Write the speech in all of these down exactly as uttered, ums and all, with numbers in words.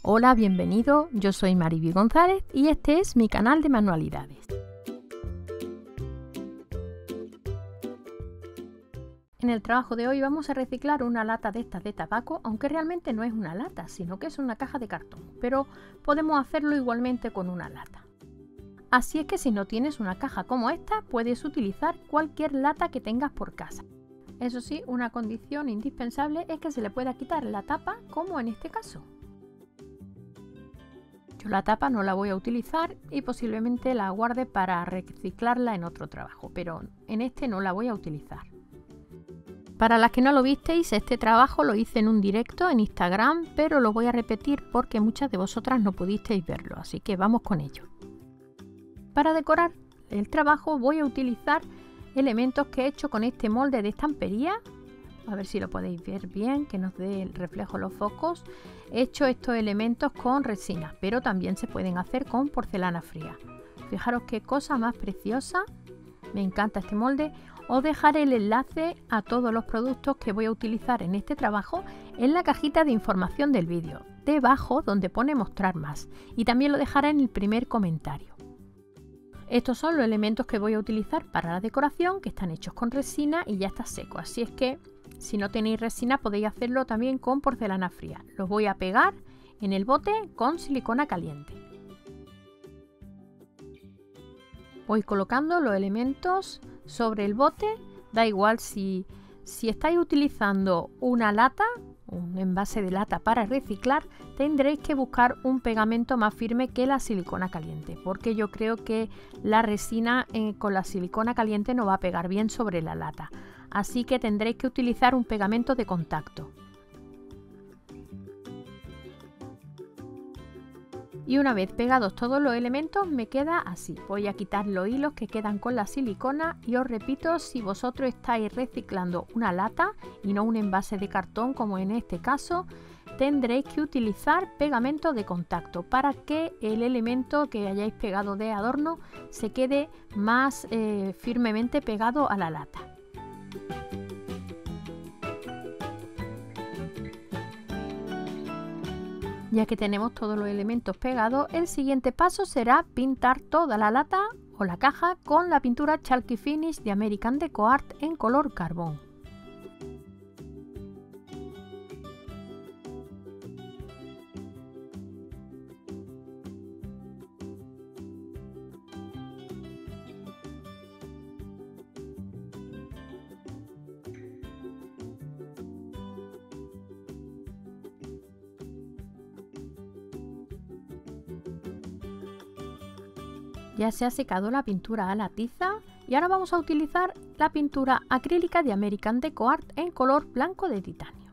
Hola, bienvenido, yo soy Mariby González y este es mi canal de manualidades. En el trabajo de hoy vamos a reciclar una lata de estas de tabaco, aunque realmente no es una lata, sino que es una caja de cartón, pero podemos hacerlo igualmente con una lata. Así es que si no tienes una caja como esta, puedes utilizar cualquier lata que tengas por casa. Eso sí, una condición indispensable es que se le pueda quitar la tapa, como en este caso. Yo la tapa no la voy a utilizar y posiblemente la guarde para reciclarla en otro trabajo, pero en este no la voy a utilizar. Para las que no lo visteis, este trabajo lo hice en un directo en Instagram, pero lo voy a repetir porque muchas de vosotras no pudisteis verlo, así que vamos con ello. Para decorar el trabajo voy a utilizar elementos que he hecho con este molde de estampería. A ver si lo podéis ver bien, que nos dé el reflejo los focos. He hecho estos elementos con resina, pero también se pueden hacer con porcelana fría. Fijaros qué cosa más preciosa. Me encanta este molde. Os dejaré el enlace a todos los productos que voy a utilizar en este trabajo en la cajita de información del vídeo, debajo donde pone mostrar más. Y también lo dejaré en el primer comentario. Estos son los elementos que voy a utilizar para la decoración, que están hechos con resina y ya está seco. Así es que si no tenéis resina podéis hacerlo también con porcelana fría. Los voy a pegar en el bote con silicona caliente. Voy colocando los elementos sobre el bote. Da igual si, si estáis utilizando una lata, un envase de lata para reciclar, tendréis que buscar un pegamento más firme que la silicona caliente, porque yo creo que la resina eh, con la silicona caliente no va a pegar bien sobre la lata. Así que tendréis que utilizar un pegamento de contacto. Y una vez pegados todos los elementos me queda así. Voy a quitar los hilos que quedan con la silicona y os repito, si vosotros estáis reciclando una lata y no un envase de cartón como en este caso, tendréis que utilizar pegamento de contacto para que el elemento que hayáis pegado de adorno se quede más eh, firmemente pegado a la lata. Ya que tenemos todos los elementos pegados, el siguiente paso será pintar toda la lata o la caja con la pintura Chalky Finish de American Deco Art en color carbón. Ya se ha secado la pintura a la tiza y ahora vamos a utilizar la pintura acrílica de American Deco Art en color blanco de titanio.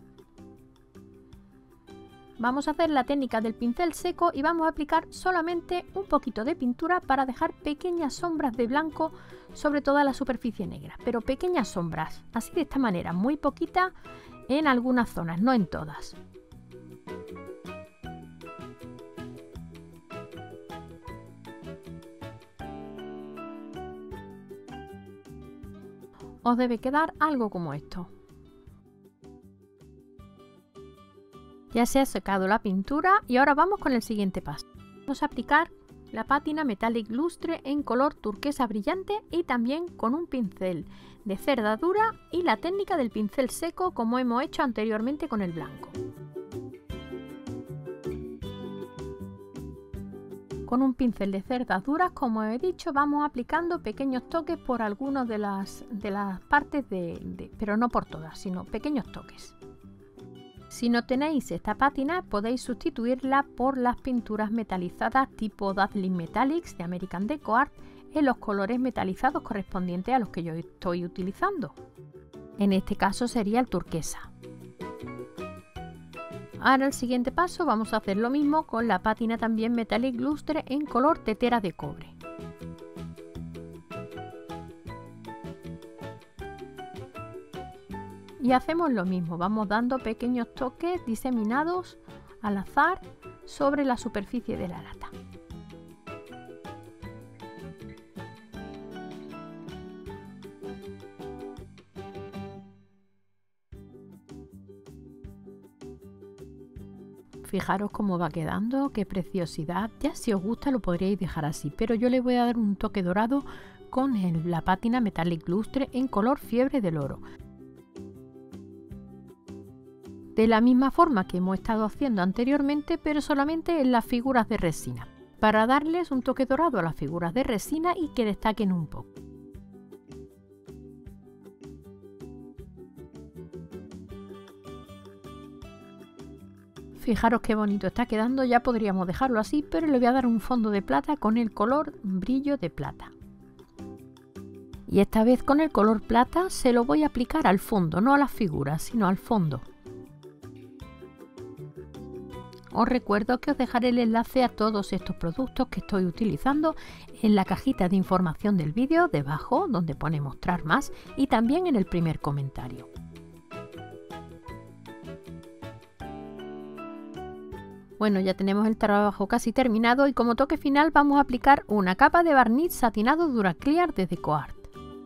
Vamos a hacer la técnica del pincel seco y vamos a aplicar solamente un poquito de pintura para dejar pequeñas sombras de blanco sobre toda la superficie negra, pero pequeñas sombras, así de esta manera, muy poquita en algunas zonas, no en todas. Os debe quedar algo como esto. Ya se ha secado la pintura y ahora vamos con el siguiente paso. Vamos a aplicar la pátina Metallic Lustre en color turquesa brillante y también con un pincel de cerda dura y la técnica del pincel seco como hemos hecho anteriormente con el blanco. Con un pincel de cerdas duras, como he dicho, vamos aplicando pequeños toques por algunas de las, de las partes, de, de, pero no por todas, sino pequeños toques. Si no tenéis esta pátina, podéis sustituirla por las pinturas metalizadas tipo Dazzling Metallics de American Deco Art en los colores metalizados correspondientes a los que yo estoy utilizando. En este caso sería el turquesa. Ahora el siguiente paso vamos a hacer lo mismo con la pátina también Metallic Lustre en color tetera de cobre. Y hacemos lo mismo, vamos dando pequeños toques diseminados al azar sobre la superficie de la lata. fijaros cómo va quedando, qué preciosidad. Ya si os gusta lo podríais dejar así, pero yo le voy a dar un toque dorado con el, la pátina Metallic Lustre en color Fiebre del Oro. De la misma forma que hemos estado haciendo anteriormente, pero solamente en las figuras de resina, para darles un toque dorado a las figuras de resina y que destaquen un poco. Fijaros qué bonito está quedando, ya podríamos dejarlo así, pero le voy a dar un fondo de plata con el color brillo de plata. Y esta vez con el color plata se lo voy a aplicar al fondo, no a las figuras, sino al fondo. Os recuerdo que os dejaré el enlace a todos estos productos que estoy utilizando en la cajita de información del vídeo debajo, donde pone mostrar más, y también en el primer comentario. Bueno, ya tenemos el trabajo casi terminado y como toque final vamos a aplicar una capa de barniz satinado Duraclear de DecoArt.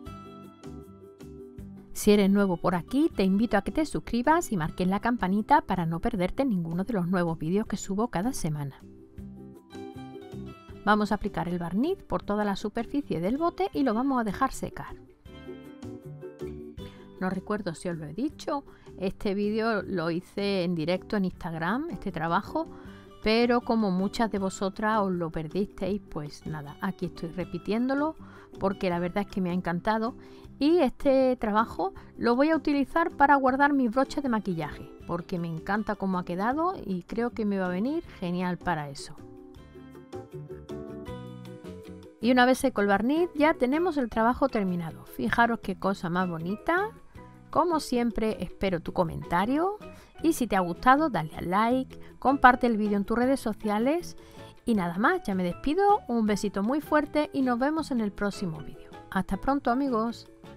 Si eres nuevo por aquí, te invito a que te suscribas y marques la campanita para no perderte ninguno de los nuevos vídeos que subo cada semana. Vamos a aplicar el barniz por toda la superficie del bote y lo vamos a dejar secar. No recuerdo si os lo he dicho, este vídeo lo hice en directo en Instagram, este trabajo, pero como muchas de vosotras os lo perdisteis, pues nada, aquí estoy repitiéndolo porque la verdad es que me ha encantado y este trabajo lo voy a utilizar para guardar mis broches de maquillaje porque me encanta cómo ha quedado y creo que me va a venir genial para eso. Y una vez seco el barniz ya tenemos el trabajo terminado. Fijaros qué cosa más bonita. Como siempre espero tu comentario y si te ha gustado dale al like, comparte el vídeo en tus redes sociales y nada más, ya me despido, un besito muy fuerte y nos vemos en el próximo vídeo. Hasta pronto amigos.